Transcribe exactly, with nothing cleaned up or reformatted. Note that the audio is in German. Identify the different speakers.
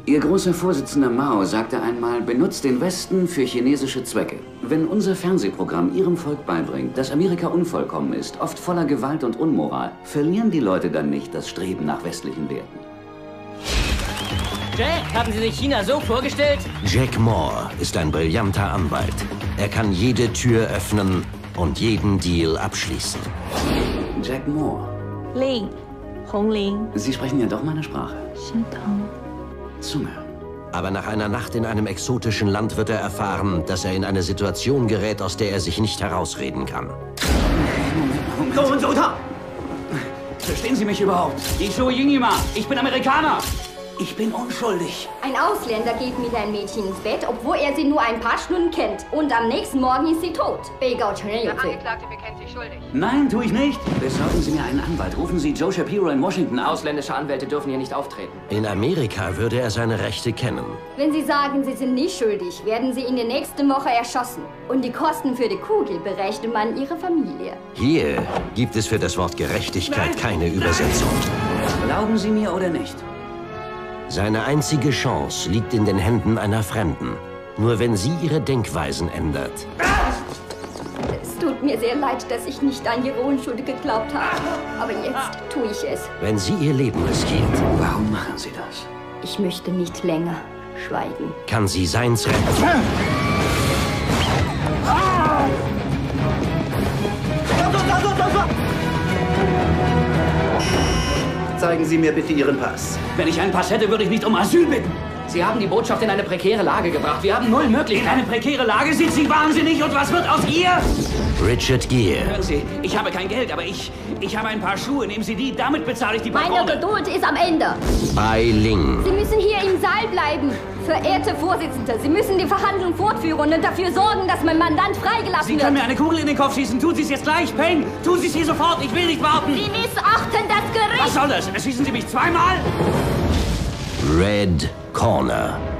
Speaker 1: Ihr großer Vorsitzender Mao sagte einmal, benutzt den Westen für chinesische Zwecke. Wenn unser Fernsehprogramm Ihrem Volk beibringt, dass Amerika unvollkommen ist, oft voller Gewalt und Unmoral, verlieren die Leute dann nicht das Streben nach westlichen Werten.
Speaker 2: Jack, haben Sie sich China so vorgestellt?
Speaker 3: Jack Moore ist ein brillanter Anwalt. Er kann jede Tür öffnen und jeden Deal abschließen.
Speaker 1: Jack Moore.
Speaker 4: Ling. Hong Ling.
Speaker 1: Sie sprechen ja doch meine Sprache. Zunge.
Speaker 3: Aber nach einer Nacht in einem exotischen Land wird er erfahren, dass er in eine Situation gerät, aus der er sich nicht herausreden kann.
Speaker 1: Moment, Moment. Verstehen Sie mich überhaupt? Ich Zhou Yingyima. Ich bin Amerikaner. Ich bin unschuldig.
Speaker 5: Ein Ausländer geht mit einem Mädchen ins Bett, obwohl er sie nur ein paar Stunden kennt. Und am nächsten Morgen ist sie tot. Der
Speaker 6: Angeklagte bekennt sich schuldig.
Speaker 1: Nein, tue ich nicht. Besorgen Sie mir einen Anwalt. Rufen Sie Joe Shapiro in Washington an.
Speaker 2: Ausländische Anwälte dürfen hier nicht auftreten.
Speaker 3: In Amerika würde er seine Rechte kennen.
Speaker 5: Wenn Sie sagen, Sie sind nicht schuldig, werden Sie in der nächsten Woche erschossen. Und die Kosten für die Kugel berechnet man Ihrer Familie.
Speaker 3: Hier gibt es für das Wort Gerechtigkeit Nein. keine Übersetzung.
Speaker 1: Glauben Sie mir oder nicht?
Speaker 3: Seine einzige Chance liegt in den Händen einer Fremden. Nur wenn sie ihre Denkweisen ändert.
Speaker 5: Es tut mir sehr leid, dass ich nicht an Ihre Unschuld geglaubt habe. Aber jetzt tue ich es.
Speaker 3: Wenn sie ihr Leben riskiert.
Speaker 1: Warum machen Sie das?
Speaker 5: Ich möchte nicht länger schweigen.
Speaker 3: Kann sie seins retten.
Speaker 7: Zeigen Sie mir bitte Ihren Pass.
Speaker 1: Wenn ich einen Pass hätte, würde ich nicht um Asyl bitten.
Speaker 2: Sie haben die Botschaft in eine prekäre Lage gebracht. Wir haben null Möglichkeiten.
Speaker 1: In eine prekäre Lage? Sind Sie wahnsinnig? Und was wird aus ihr?
Speaker 3: Richard Gere.
Speaker 1: Hören Sie, ich habe kein Geld, aber ich, ich habe ein paar Schuhe. Nehmen Sie die, damit bezahle ich die
Speaker 5: Meine
Speaker 1: Patrone.
Speaker 5: Geduld ist am Ende.
Speaker 3: Bei Ling.
Speaker 5: Sie müssen hier im Saal bleiben. Verehrte Vorsitzende, Sie müssen die Verhandlung fortführen und dafür sorgen, dass mein Mandant freigelassen
Speaker 1: Sie
Speaker 5: wird.
Speaker 1: können mir eine Kugel in den Kopf schießen. Tun Sie es jetzt gleich, Payne. Tun Sie es hier sofort. Ich will nicht warten.
Speaker 5: Sie missachten das Gericht.
Speaker 1: Was soll das? Erschießen Sie mich zweimal?
Speaker 3: Red Corner.